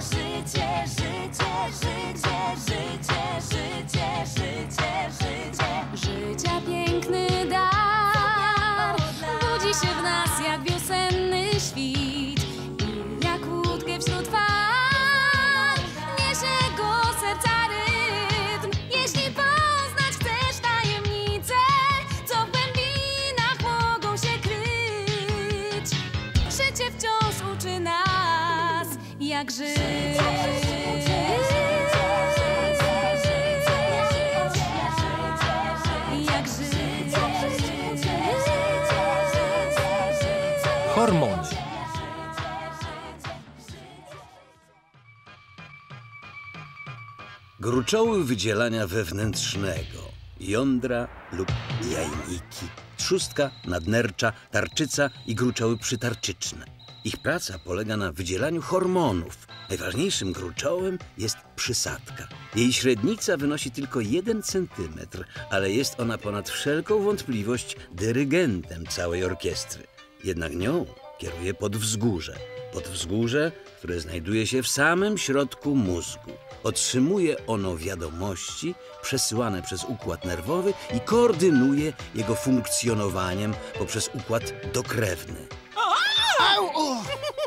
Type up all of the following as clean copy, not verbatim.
życie, życie, życie, życie, życie, życie, życie. Życia piękny dar budzi się w nas jak wiosenny świt i jak łódkę wśród fal niesie go serca rytm. Jeśli poznać chcesz tajemnice, co w głębinach mogą się kryć, życie wciąż uczy nas, jak żyć. Jak żyć. Hormony. Gruczoły wydzielania wewnętrznego, jądra lub jajniki, trzustka, nadnercza, tarczyca i gruczoły przytarczyczne. Ich praca polega na wydzielaniu hormonów. Najważniejszym gruczołem jest przysadka. Jej średnica wynosi tylko 1 centymetr, ale jest ona ponad wszelką wątpliwość dyrygentem całej orkiestry. Jednak nią kieruje podwzgórze. Podwzgórze, które znajduje się w samym środku mózgu. Otrzymuje ono wiadomości przesyłane przez układ nerwowy i koordynuje jego funkcjonowaniem poprzez układ dokrewny. Au! O!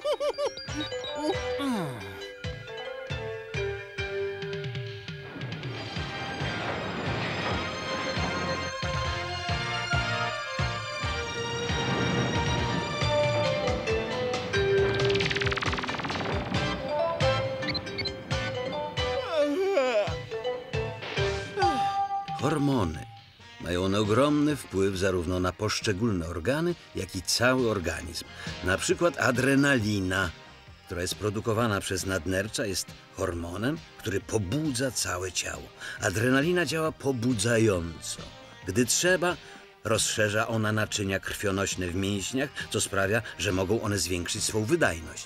Hormony mają one ogromny wpływ zarówno na poszczególne organy, jak i cały organizm. Na przykład adrenalina, która jest produkowana przez nadnercza, jest hormonem, który pobudza całe ciało. Adrenalina działa pobudzająco. Gdy trzeba, rozszerza ona naczynia krwionośne w mięśniach, co sprawia, że mogą one zwiększyć swą wydajność.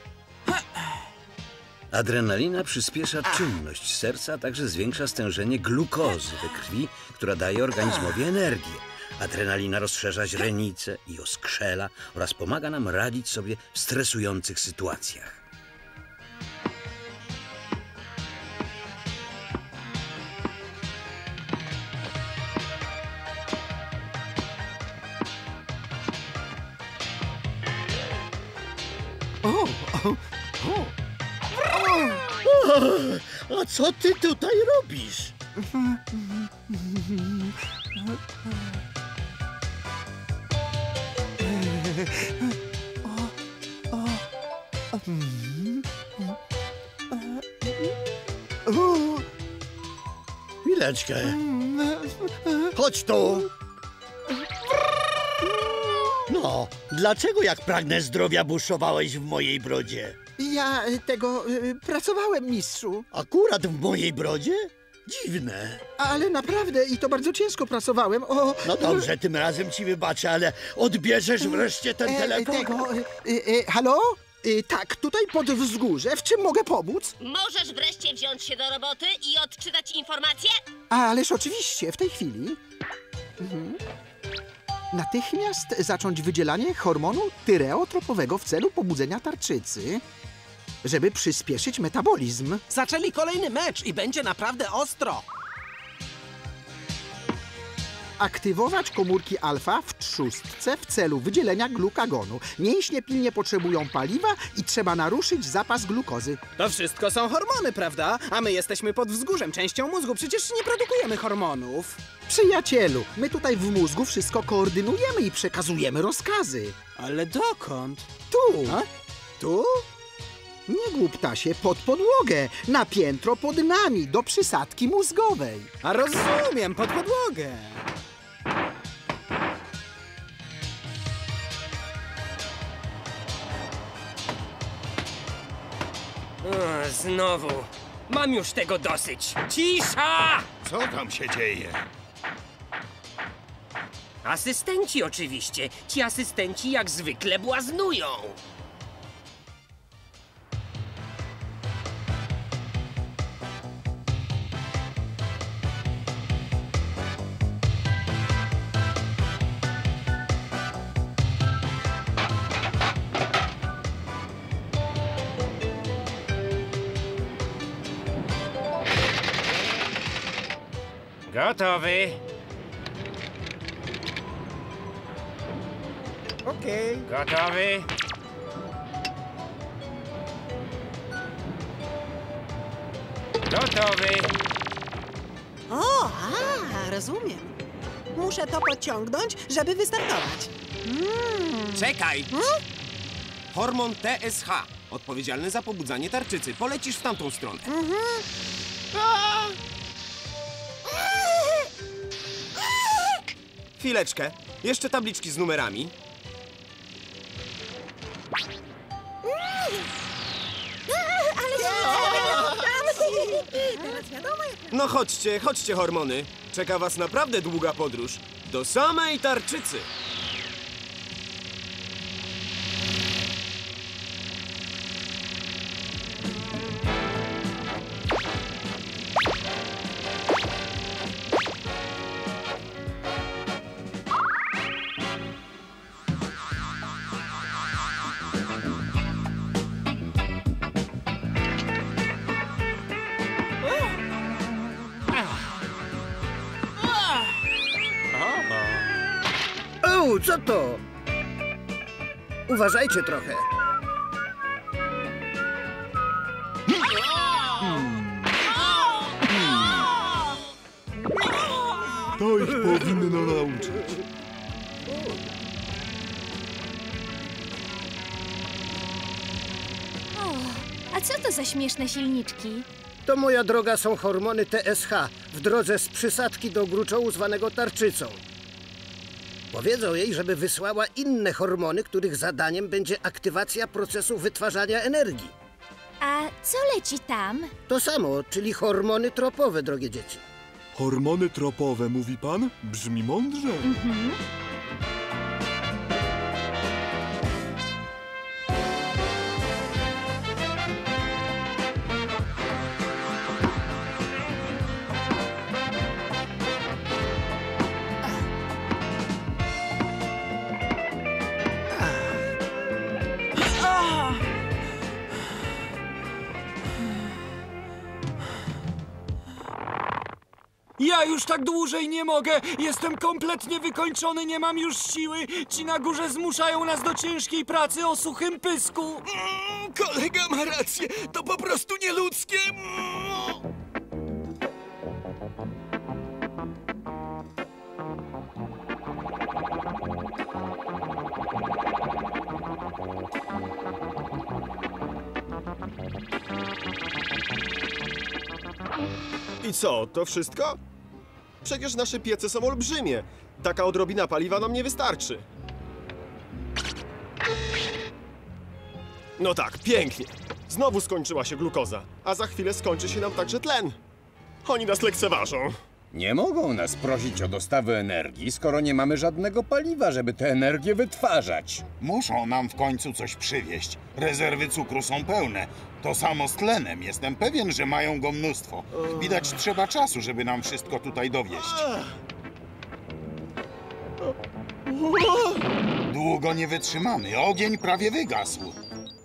Adrenalina przyspiesza czynność serca, a także zwiększa stężenie glukozy we krwi, która daje organizmowi energię. Adrenalina rozszerza źrenicę i oskrzela oraz pomaga nam radzić sobie w stresujących sytuacjach. A co ty tutaj robisz? Chwileczkę. Chodź tu. No, dlaczego jak pragnę zdrowia buszowałeś w mojej brodzie? Ja pracowałem, mistrzu. Akurat w mojej brodzie? Dziwne. Ale naprawdę, i to bardzo ciężko pracowałem. O, No dobrze, tym razem ci wybaczę, ale odbierzesz wreszcie ten telefon? Halo? Tak, tutaj pod wzgórze. W czym mogę pomóc? Możesz wreszcie wziąć się do roboty i odczytać informacje? Ależ oczywiście, w tej chwili. Natychmiast zacząć wydzielanie hormonu tyreotropowego w celu pobudzenia tarczycy, żeby przyspieszyć metabolizm. Zaczęli kolejny mecz i będzie naprawdę ostro. Aktywować komórki alfa w trzustce w celu wydzielenia glukagonu. Mięśnie pilnie potrzebują paliwa i trzeba naruszyć zapas glukozy. To wszystko są hormony, prawda? A my jesteśmy pod wzgórzem, częścią mózgu. Przecież nie produkujemy hormonów. Przyjacielu, my tutaj w mózgu wszystko koordynujemy i przekazujemy rozkazy. Ale dokąd? Tu! A? Tu? Nie głup, ptasie, pod podłogę, na piętro pod nami, do przysadki mózgowej. A rozumiem, pod podłogę. Znowu. Mam już tego dosyć. Cisza! Co tam się dzieje? Asystenci oczywiście. Ci asystenci jak zwykle błaznują. Gotowy. Okej. Gotowy. Gotowy. O, rozumiem. Muszę to pociągnąć, żeby wystartować. Czekaj! Hormon TSH, odpowiedzialny za pobudzanie tarczycy. Polecisz w tamtą stronę. Chwileczkę. Jeszcze tabliczki z numerami. No chodźcie, chodźcie, hormony. Czeka was naprawdę długa podróż. Do samej tarczycy. O, co to? Uważajcie trochę. To ich powinno nauczyć. A co to za śmieszne silniczki? To, moja droga, są hormony TSH w drodze z przysadki do gruczołu zwanego tarczycą. Powiedzą jej, żeby wysłała inne hormony, których zadaniem będzie aktywacja procesu wytwarzania energii. A co leci tam? To samo, czyli hormony tropowe, drogie dzieci. Hormony tropowe, mówi pan? Brzmi mądrze. Ja już tak dłużej nie mogę! Jestem kompletnie wykończony, nie mam już siły! Ci na górze zmuszają nas do ciężkiej pracy o suchym pysku! Kolega ma rację, to po prostu nieludzkie. I co, to wszystko? Przecież nasze piece są olbrzymie. Taka odrobina paliwa nam nie wystarczy. No tak, pięknie. Znowu skończyła się glukoza, a za chwilę skończy się nam także tlen. Oni nas lekceważą. Nie mogą nas prosić o dostawę energii, skoro nie mamy żadnego paliwa, żeby tę energię wytwarzać. Muszą nam w końcu coś przywieźć. Rezerwy cukru są pełne. To samo z tlenem. Jestem pewien, że mają go mnóstwo. Widać, trzeba czasu, żeby nam wszystko tutaj dowieść. Długo nie wytrzymamy. Ogień prawie wygasł.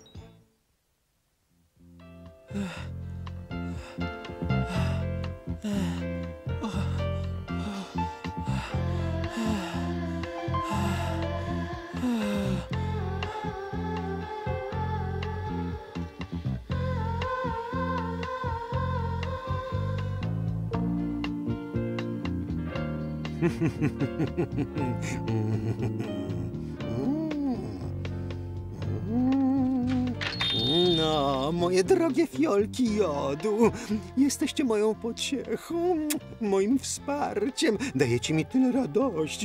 No, moje drogie fiolki jodu, jesteście moją pociechą, moim wsparciem, dajecie mi tyle radości.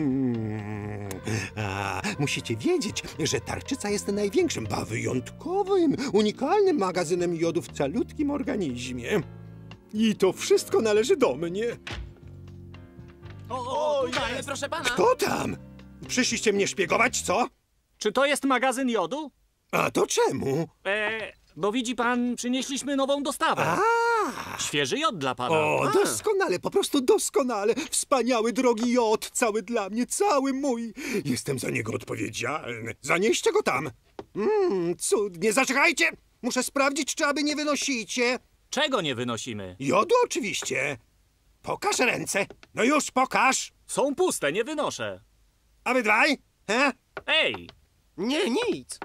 A, musicie wiedzieć, że tarczyca jest największym, ba wyjątkowym, unikalnym magazynem jodu w calutkim organizmie. I to wszystko należy do mnie. Tutaj, proszę pana! Kto tam? Przyszliście mnie szpiegować, co? Czy to jest magazyn jodu? A to czemu? Bo widzi pan, przynieśliśmy nową dostawę. Świeży jod dla pana. O, doskonale, po prostu doskonale. Wspaniały, drogi jod, cały dla mnie, cały mój. Jestem za niego odpowiedzialny. Zanieście go tam. Cudnie, zaczekajcie. Muszę sprawdzić, czy aby nie wynosicie. Czego nie wynosimy? Jodu oczywiście. Pokaż ręce. No już, pokaż. Są puste, nie wynoszę. A wy dwaj? Ej! Nie, nic.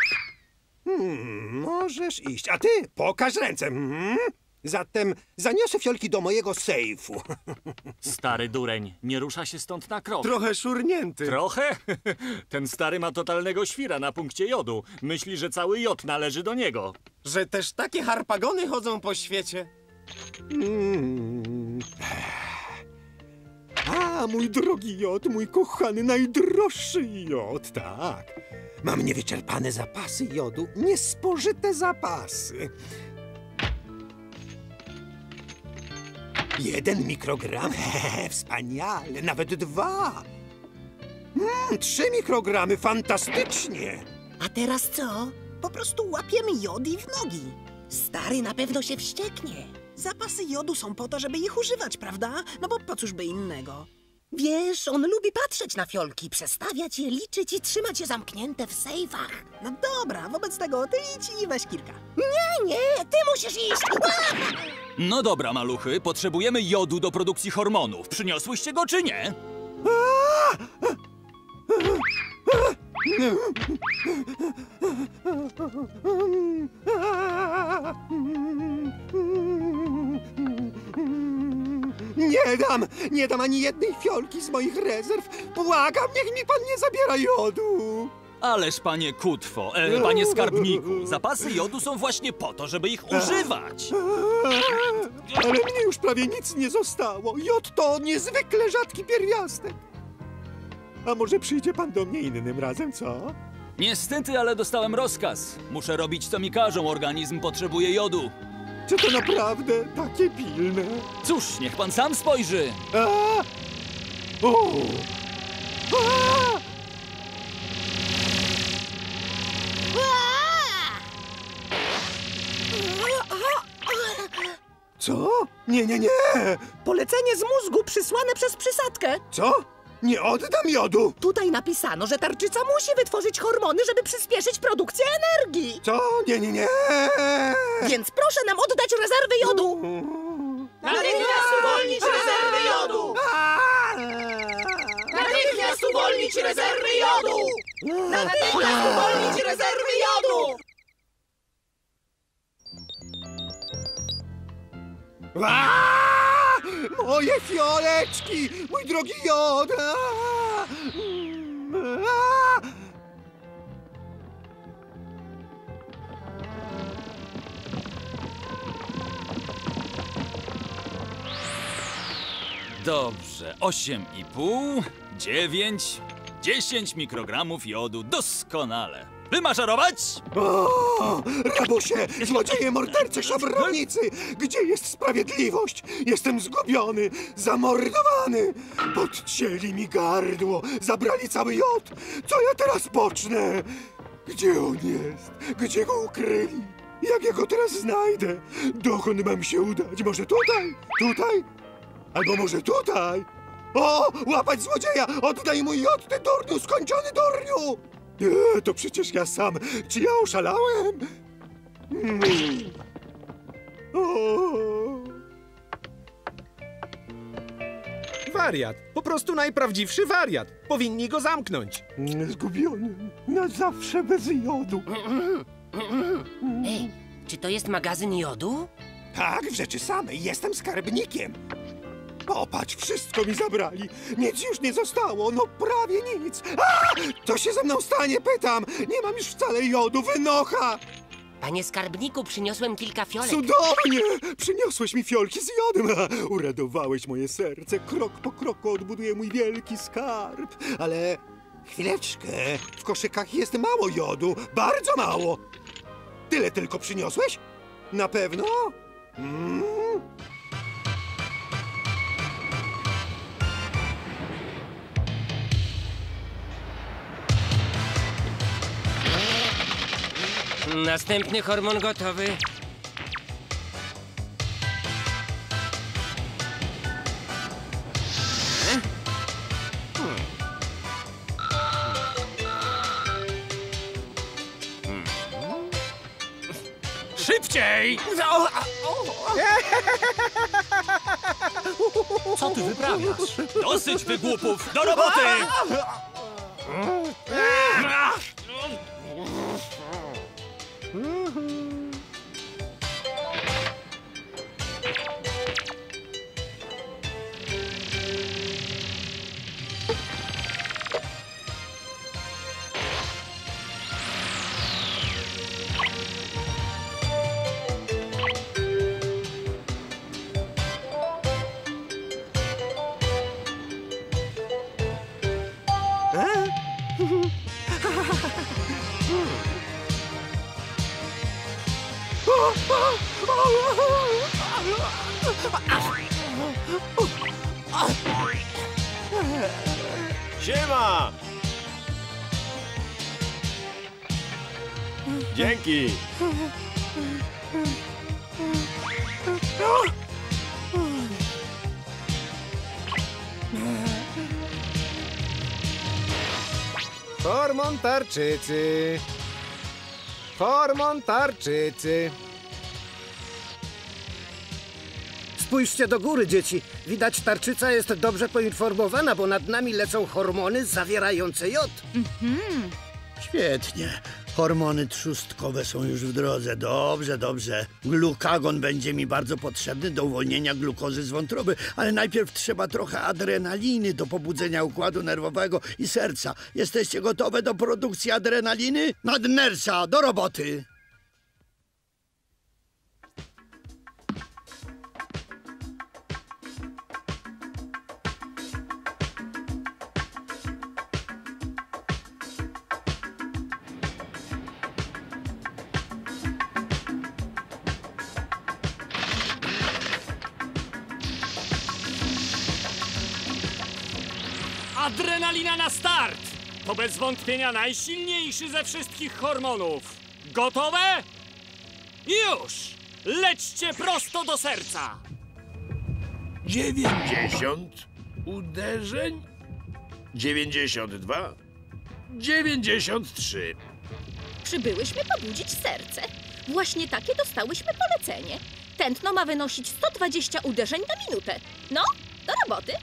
Możesz iść. A ty pokaż ręce. Zatem zaniosę fiolki do mojego sejfu. Stary dureń, nie rusza się stąd na krok. Trochę szurnięty. Trochę? Ten stary ma totalnego świra na punkcie jodu. Myśli, że cały jod należy do niego. Że też takie harpagony chodzą po świecie. A, mój drogi jod, mój kochany, najdroższy jod, tak. Mam niewyczerpane zapasy jodu, niespożyte zapasy. 1 mikrogram, wspaniale, nawet 2. 3 mikrogramy, fantastycznie. A teraz co? Po prostu łapiemy jod i w nogi. Stary na pewno się wścieknie. Zapasy jodu są po to, żeby ich używać, prawda? No bo po cóż by innego? Wiesz, on lubi patrzeć na fiolki, przestawiać je, liczyć i trzymać je zamknięte w sejfach. No dobra, wobec tego ty idź i weź kilka. Nie, ty musisz iść. No dobra, maluchy, potrzebujemy jodu do produkcji hormonów. Przyniosłyście go czy nie? Nie dam ani jednej fiolki z moich rezerw. Błagam, niech mi pan nie zabiera jodu. Ależ panie Kutwo, panie skarbniku, zapasy jodu są właśnie po to, żeby ich używać. Ale mnie już prawie nic nie zostało. Jod to niezwykle rzadki pierwiastek. A może przyjdzie pan do mnie innym razem, co? Niestety, ale dostałem rozkaz. Muszę robić co mi każą, organizm potrzebuje jodu. Czy to naprawdę takie pilne? Cóż, niech pan sam spojrzy. Co? Nie. Polecenie z mózgu przysłane przez przysadkę. Co? Nie oddam jodu! Tutaj napisano, że tarczyca musi wytworzyć hormony, żeby przyspieszyć produkcję energii. Co? Nie. Więc proszę nam oddać rezerwy jodu. Natychmiast uwolnić rezerwy jodu! Natychmiast uwolnić rezerwy jodu! Natychmiast uwolnić rezerwy jodu! Moje fioleczki! Mój drogi jod! Dobrze, 8,5, 9, 10 mikrogramów jodu. Doskonale. Wymaszerować? O, rabusie, złodzieje, mordercy, szabrownicy! Gdzie jest sprawiedliwość? Jestem zgubiony, zamordowany! Podcięli mi gardło, zabrali cały jod! Co ja teraz pocznę? Gdzie on jest? Gdzie go ukryli? Jak ja go teraz znajdę? Dokąd mam się udać? Może tutaj? Tutaj? Albo może tutaj? O, łapać złodzieja! Oddaj mój jod, ty durniu, skończony durniu! Nie, to przecież ja sam. Czy ja oszalałem? Wariat. Po prostu najprawdziwszy wariat. Powinni go zamknąć. Zgubiony. Na zawsze bez jodu. Ej, czy to jest magazyn jodu? Tak, w rzeczy samej. Jestem skarbnikiem. Popatrz, wszystko mi zabrali. Nic już nie zostało, no prawie nic. Co się ze mną stanie, pytam. Nie mam już wcale jodu, wynocha. Panie skarbniku, przyniosłem kilka fiolek. Cudownie! Przyniosłeś mi fiolki z jodem. Uradowałeś moje serce. Krok po kroku odbuduję mój wielki skarb. Ale chwileczkę. W koszykach jest mało jodu. Bardzo mało. Tyle tylko przyniosłeś? Na pewno? Następny hormon gotowy. Szybciej! Co ty wyprawiasz? Dosyć wygłupów! Do roboty! Siema! Dzięki! Hormon tarczycy. Hormon tarczycy. Spójrzcie do góry, dzieci. Widać, tarczyca jest dobrze poinformowana, bo nad nami lecą hormony zawierające jod. Świetnie. Hormony trzustkowe są już w drodze. Dobrze, dobrze. Glukagon będzie mi bardzo potrzebny do uwolnienia glukozy z wątroby, ale najpierw trzeba trochę adrenaliny do pobudzenia układu nerwowego i serca. Jesteście gotowe do produkcji adrenaliny? Nadnercza, do roboty! Adrenalina na start! To bez wątpienia najsilniejszy ze wszystkich hormonów. Gotowe? Już! Lećcie prosto do serca! 90 uderzeń, 92, 93. Przybyłyśmy pobudzić serce. Właśnie takie dostałyśmy polecenie. Tętno ma wynosić 120 uderzeń na minutę. No, do roboty.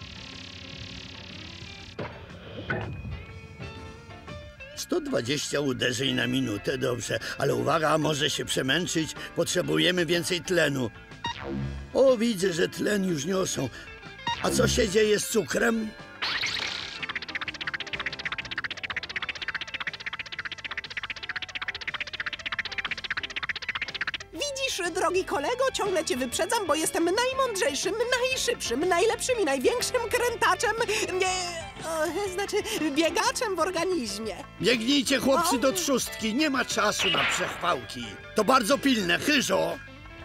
– 120 uderzeń na minutę, dobrze, ale uwaga, może się przemęczyć, potrzebujemy więcej tlenu. O, widzę, że tlen już niosą. A co się dzieje z cukrem? Widzisz, drogi kolego, ciągle cię wyprzedzam, bo jestem najmądrzejszym, najszybszym, najlepszym i największym krętaczem, biegaczem w organizmie. Biegnijcie, chłopcy, do trzustki, nie ma czasu na przechwałki. To bardzo pilne, chyżo!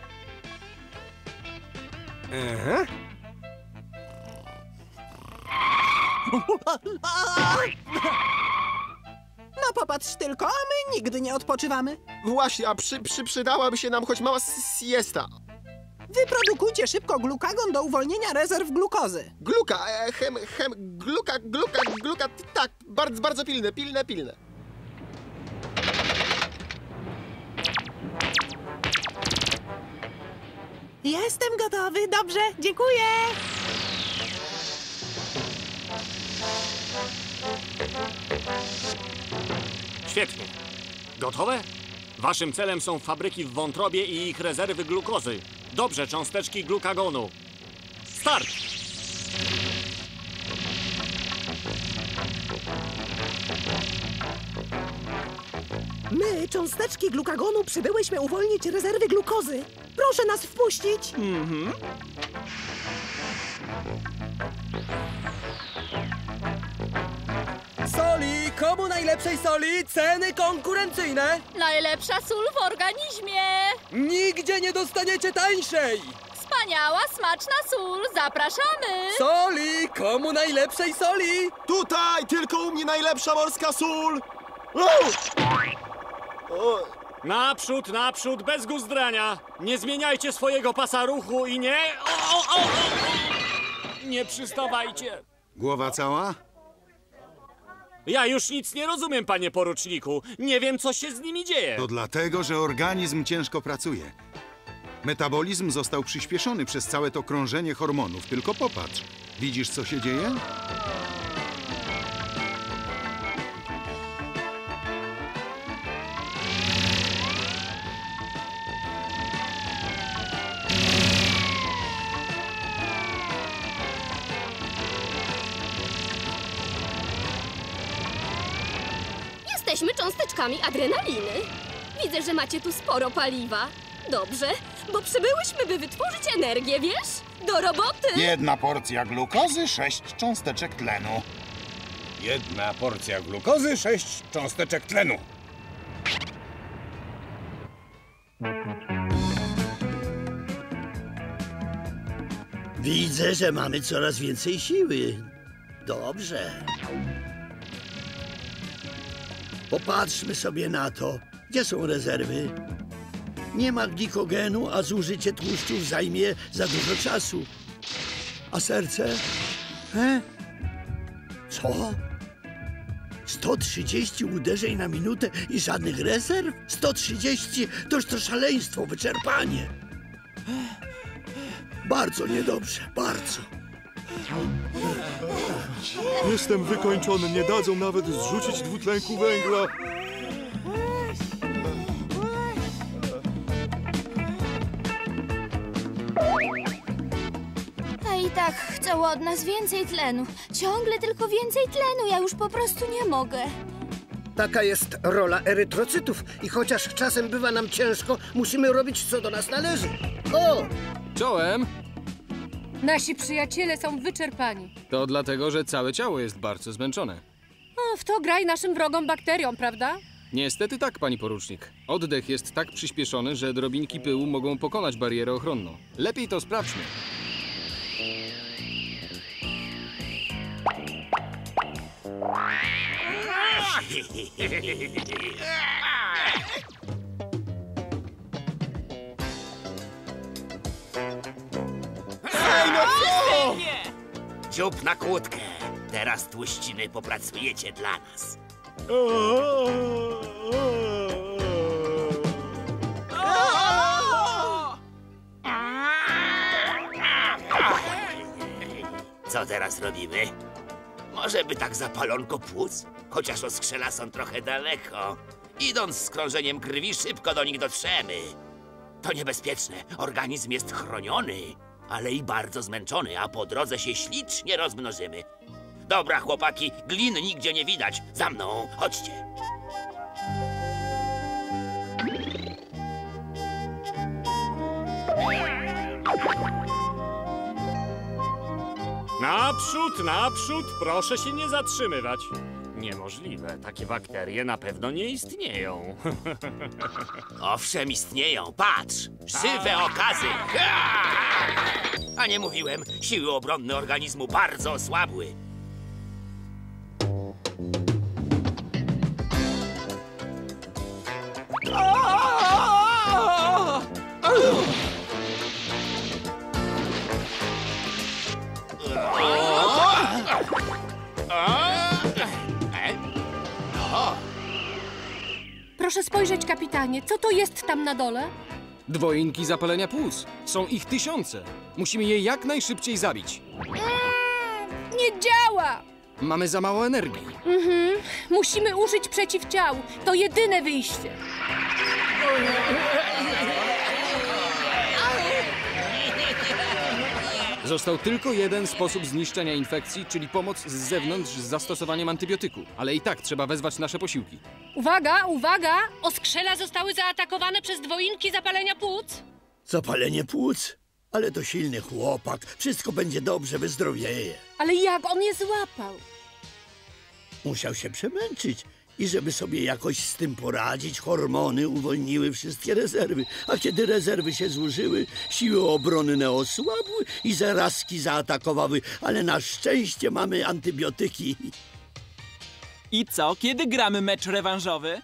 No popatrz tylko, a my nigdy nie odpoczywamy. Właśnie, a przydałaby się nam choć mała siesta. Wyprodukujcie szybko glukagon do uwolnienia rezerw glukozy. Gluka, tak, bardzo pilne. Jestem gotowy, dobrze, dziękuję. Świetnie. Gotowe? Waszym celem są fabryki w wątrobie i ich rezerwy glukozy. Dobrze, cząsteczki glukagonu. Start! My, cząsteczki glukagonu, przybyłyśmy uwolnić rezerwy glukozy. Proszę nas wpuścić. Soli! Komu najlepszej soli? Ceny konkurencyjne! Najlepsza sól w organizmie! Nigdzie nie dostaniecie tańszej! Wspaniała, smaczna sól! Zapraszamy! Soli! Komu najlepszej soli? Tutaj! Tylko u mnie najlepsza morska sól! Naprzód, bez guzdrania! Nie zmieniajcie swojego pasa ruchu i nie... Nie przystawajcie! Głowa cała? Ja już nic nie rozumiem, panie poruczniku. Nie wiem, co się z nimi dzieje. To dlatego, że organizm ciężko pracuje. Metabolizm został przyspieszony przez całe to krążenie hormonów. Tylko popatrz. Widzisz, co się dzieje? Jesteśmy cząsteczkami adrenaliny. Widzę, że macie tu sporo paliwa. Dobrze, bo przybyłyśmy, by wytworzyć energię, wiesz? Do roboty! 1 porcja glukozy, 6 cząsteczek tlenu. 1 porcja glukozy, 6 cząsteczek tlenu. Widzę, że mamy coraz więcej siły. Dobrze. Popatrzmy sobie na to. Gdzie są rezerwy? Nie ma glikogenu, a zużycie tłuszczów zajmie za dużo czasu. A serce? Co? 130 uderzeń na minutę i żadnych rezerw? 130 toż to szaleństwo, wyczerpanie. Bardzo niedobrze, bardzo. Jestem wykończony, nie dadzą nawet zrzucić dwutlenku węgla. A i tak chcą od nas więcej tlenu. Ciągle tylko więcej tlenu. Ja już po prostu nie mogę. Taka jest rola erytrocytów i chociaż czasem bywa nam ciężko, musimy robić, co do nas należy. O! Czołem! Nasi przyjaciele są wyczerpani. To dlatego, że całe ciało jest bardzo zmęczone. O, w to graj naszym wrogom bakteriom, prawda? Niestety tak, pani porucznik. Oddech jest tak przyspieszony, że drobinki pyłu mogą pokonać barierę ochronną. Lepiej to sprawdźmy. Dziób na kłódkę. Teraz tłuściny popracujecie dla nas. Co teraz robimy? Może by tak zapalonko płuc? Chociaż oskrzela są trochę daleko. Idąc z krążeniem krwi, szybko do nich dotrzemy. To niebezpieczne. Organizm jest chroniony, ale i bardzo zmęczony, a po drodze się ślicznie rozmnożymy. Dobra, chłopaki, glin nigdzie nie widać. Za mną, chodźcie. Naprzód, naprzód, proszę się nie zatrzymywać. Niemożliwe, takie bakterie na pewno nie istnieją. Owszem, istnieją. Patrz, żywe okazy. A nie mówiłem, siły obronne organizmu bardzo osłabły. Proszę spojrzeć, kapitanie, co to jest tam na dole? Dwojnki zapalenia płuc. Są ich tysiące. Musimy je jak najszybciej zabić. Nie działa! Mamy za mało energii. Musimy użyć przeciwciał. To jedyne wyjście. Został tylko jeden sposób zniszczenia infekcji, czyli pomoc z zewnątrz z zastosowaniem antybiotyku. Ale i tak trzeba wezwać nasze posiłki. Uwaga, uwaga! Oskrzela zostały zaatakowane przez dwojnki zapalenia płuc. Zapalenie płuc? Ale to silny chłopak. Wszystko będzie dobrze, wyzdrowieje. Ale jak on je złapał? Musiał się przemęczyć. I żeby sobie jakoś z tym poradzić, hormony uwolniły wszystkie rezerwy. A kiedy rezerwy się zużyły, siły obronne osłabły i zarazki zaatakowały. Ale na szczęście mamy antybiotyki. I co? Kiedy gramy mecz rewanżowy?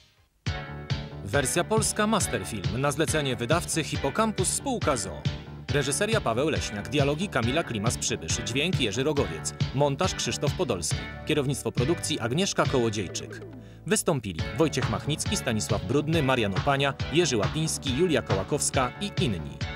Wersja polska Masterfilm na zlecenie wydawcy Hipocampus Spółka ZOO. Reżyseria Paweł Leśniak, dialogi Kamila Klimas-Przybysz, dźwięk Jerzy Rogowiec, montaż Krzysztof Podolski, kierownictwo produkcji Agnieszka Kołodziejczyk. Wystąpili Wojciech Machnicki, Stanisław Brudny, Marian Opania, Jerzy Łapiński, Julia Kołakowska i inni.